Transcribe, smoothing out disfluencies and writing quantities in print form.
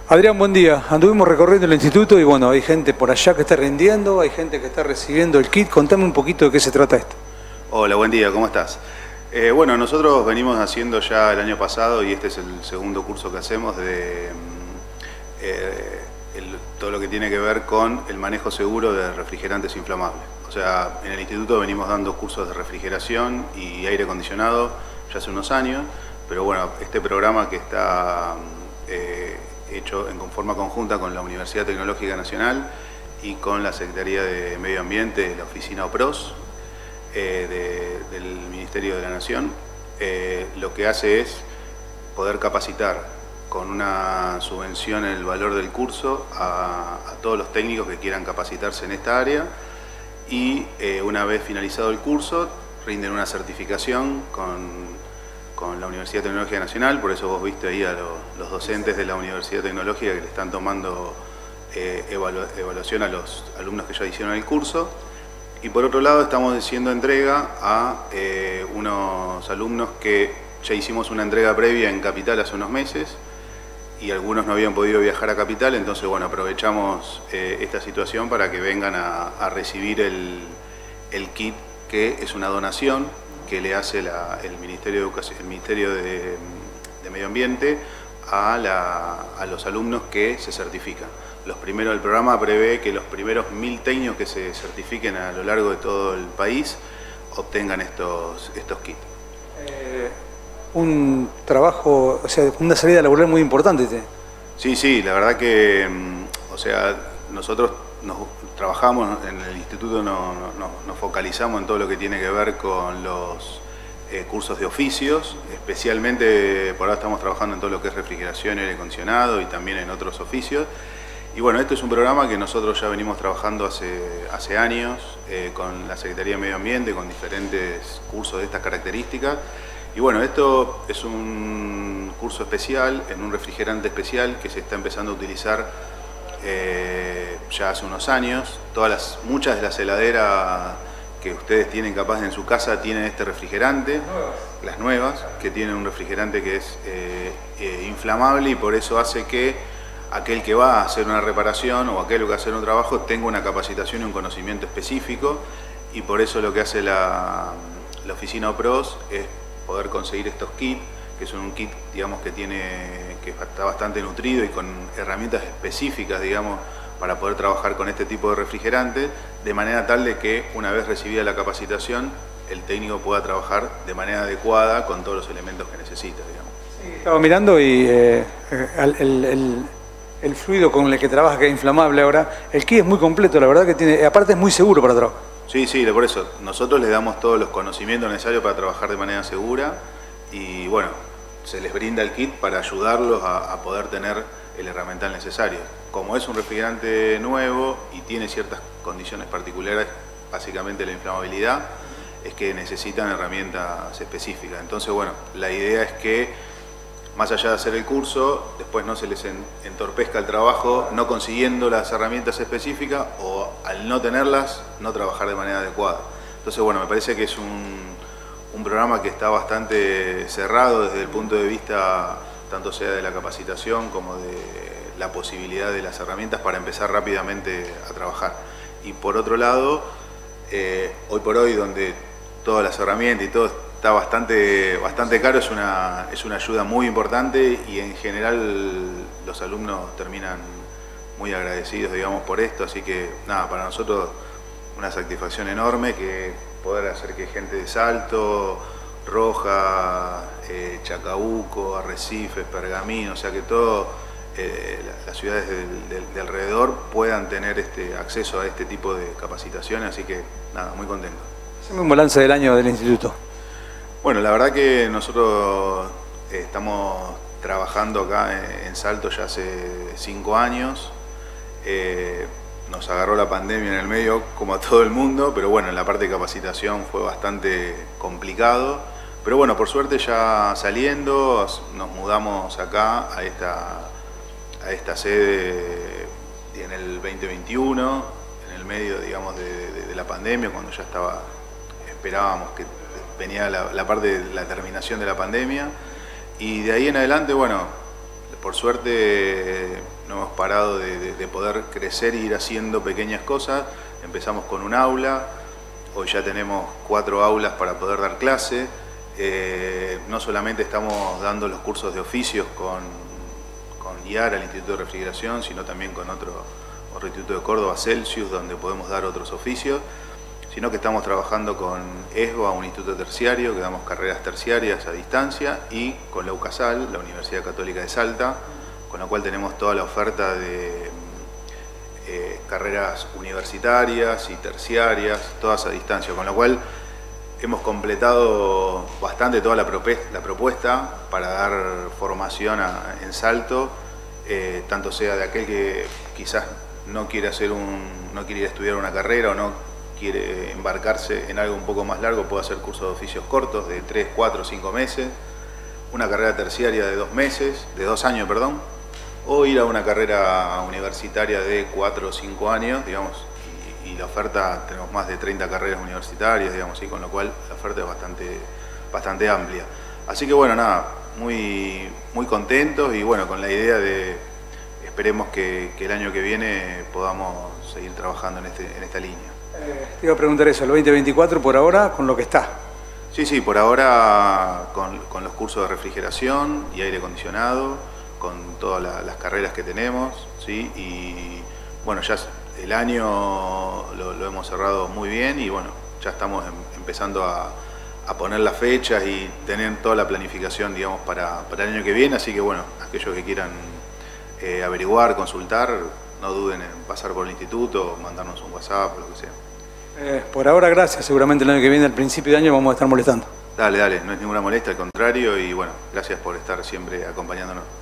Adrián, buen día. Anduvimos recorriendo el instituto y bueno, hay gente por allá que está rindiendo, hay gente que está recibiendo el kit. Contame un poquito de qué se trata esto. Hola, buen día, ¿cómo estás? Bueno, nosotros venimos haciendo ya el año pasado y este es el segundo curso que hacemos de todo lo que tiene que ver con el manejo seguro de refrigerantes inflamables. O sea, en el instituto venimos dando cursos de refrigeración y aire acondicionado ya hace unos años, pero bueno, este programa que está hecho en forma conjunta con la Universidad Tecnológica Nacional y con la Secretaría de Medio Ambiente de la Oficina OPROS del Ministerio de la Nación, lo que hace es poder capacitar con una subvención en el valor del curso a todos los técnicos que quieran capacitarse en esta área y una vez finalizado el curso rinden una certificación con la Universidad Tecnológica Nacional. Por eso vos viste ahí a los docentes de la Universidad Tecnológica que le están tomando evaluación a los alumnos que ya hicieron el curso. Y por otro lado estamos haciendo entrega a unos alumnos que ya hicimos una entrega previa en Capital hace unos meses y algunos no habían podido viajar a Capital, entonces bueno, aprovechamos esta situación para que vengan a recibir el kit, que es una donación que le hace el Ministerio de Educación, el Ministerio de Medio Ambiente a los alumnos que se certifican. El programa prevé que los primeros 1000 técnicos que se certifiquen a lo largo de todo el país obtengan estos kits. Un trabajo, o sea, una salida laboral muy importante. Sí, la verdad que, o sea, nosotros trabajamos en el instituto, nos focalizamos en todo lo que tiene que ver con los cursos de oficios, especialmente por ahora estamos trabajando en todo lo que es refrigeración y aire acondicionado y también en otros oficios. Y bueno, este es un programa que nosotros ya venimos trabajando hace años con la Secretaría de Medio Ambiente, con diferentes cursos de estas características. Y bueno, esto es un curso especial, en un refrigerante especial que se está empezando a utilizar ya hace unos años. Muchas de las heladeras que ustedes tienen capaz en su casa tienen este refrigerante, las nuevas, que tienen un refrigerante que es inflamable y por eso hace que aquel que va a hacer una reparación o aquel que va a hacer un trabajo tenga una capacitación y un conocimiento específico, y por eso lo que hace la Oficina OPROS es poder conseguir estos kits, que son un kit, digamos, que está bastante nutrido y con herramientas específicas, digamos, para poder trabajar con este tipo de refrigerantes, de manera tal de que una vez recibida la capacitación, el técnico pueda trabajar de manera adecuada con todos los elementos que necesita, digamos. Sí, estaba mirando y el fluido con el que trabaja, que es inflamable ahora, el kit es muy completo, la verdad que tiene, aparte es muy seguro para trabajar. Sí, por eso nosotros les damos todos los conocimientos necesarios para trabajar de manera segura y bueno, se les brinda el kit para ayudarlos a poder tener el herramental necesario. Como es un refrigerante nuevo y tiene ciertas condiciones particulares, básicamente la inflamabilidad, es que necesitan herramientas específicas. Entonces bueno, la idea es que más allá de hacer el curso, después no se les entorpezca el trabajo no consiguiendo las herramientas específicas o al no tenerlas, no trabajar de manera adecuada. Entonces, bueno, me parece que es un programa que está bastante cerrado desde el punto de vista tanto sea de la capacitación como de la posibilidad de las herramientas para empezar rápidamente a trabajar. Y por otro lado, hoy por hoy, donde todas las herramientas y todo está bastante caro, es una ayuda muy importante y en general los alumnos terminan muy agradecidos, digamos, por esto. Así que nada, para nosotros una satisfacción enorme que poder hacer que gente de Salto, Roja, Chacabuco, Arrecifes, Pergamino, o sea que todas las ciudades de alrededor puedan tener acceso a este tipo de capacitaciones, así que nada, muy contento. Haceme un balance del año del instituto. Bueno, la verdad que nosotros estamos trabajando acá en Salto ya hace 5 años. Nos agarró la pandemia en el medio, como a todo el mundo, pero bueno, en la parte de capacitación fue bastante complicado. Pero bueno, por suerte ya saliendo, nos mudamos acá a esta sede en el 2021, en el medio, digamos, de la pandemia, cuando ya esperábamos que venía la parte de la terminación de la pandemia, y de ahí en adelante, bueno, por suerte no hemos parado de poder crecer e ir haciendo pequeñas cosas. Empezamos con un aula, hoy ya tenemos 4 aulas para poder dar clase. No solamente estamos dando los cursos de oficios con IAR, el Instituto de Refrigeración, sino también con otro instituto de Córdoba, Celsius, donde podemos dar otros oficios, sino que estamos trabajando con ESBA, un instituto terciario, que damos carreras terciarias a distancia, y con la UCASAL, la Universidad Católica de Salta, con la cual tenemos toda la oferta de carreras universitarias y terciarias, todas a distancia, con lo cual hemos completado bastante toda la propuesta para dar formación en Salto, tanto sea de aquel que quizás no quiere ir a estudiar una carrera o no quiere embarcarse en algo un poco más largo, puede hacer cursos de oficios cortos de 3, 4, 5 meses, una carrera terciaria de 2 años, o ir a una carrera universitaria de 4 o 5 años, digamos, y la oferta, tenemos más de 30 carreras universitarias, digamos, y con lo cual la oferta es bastante amplia. Así que bueno, nada, muy contentos y bueno, con la idea de, esperemos que el año que viene podamos seguir trabajando en esta línea. Te iba a preguntar eso, el 2024 por ahora, con lo que está. Sí, por ahora con los cursos de refrigeración y aire acondicionado, con todas las carreras que tenemos, ¿sí? Y bueno, ya el año lo hemos cerrado muy bien y bueno, ya estamos empezando a poner las fechas y tener toda la planificación, digamos, para el año que viene, así que bueno, aquellos que quieran averiguar, consultar, no duden en pasar por el instituto, mandarnos un WhatsApp, lo que sea. Por ahora, gracias. Seguramente el año que viene, al principio de año, vamos a estar molestando. Dale, no es ninguna molestia, al contrario, y bueno, gracias por estar siempre acompañándonos.